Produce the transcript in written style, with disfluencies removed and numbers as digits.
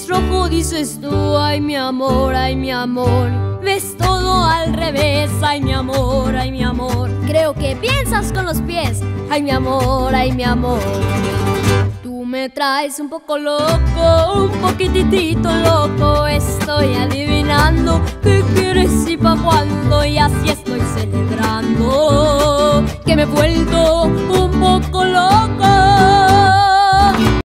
rojo dices tú, ay mi amor, ay mi amor. Ves todo al revés, ay mi amor, ay mi amor. Creo que piensas con los pies, ay mi amor, ay mi amor. Tú me traes un poco loco, un poquitito loco. Estoy adivinando qué quieres y pa' cuándo, y así estoy celebrando que me he vuelto